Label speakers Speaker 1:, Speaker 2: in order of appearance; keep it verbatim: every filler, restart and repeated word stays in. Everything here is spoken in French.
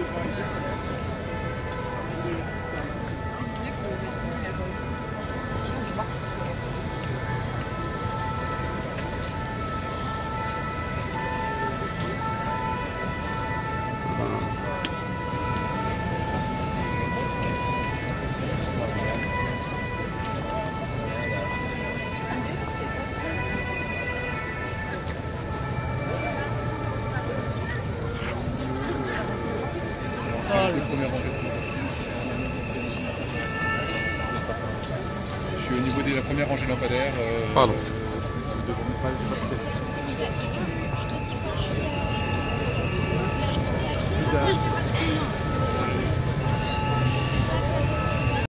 Speaker 1: Je suis au niveau de la première rangée lampadaire. Euh,
Speaker 2: Pardon.
Speaker 1: Euh,
Speaker 3: Je te dis quand je suis... Là, je comptais à pied.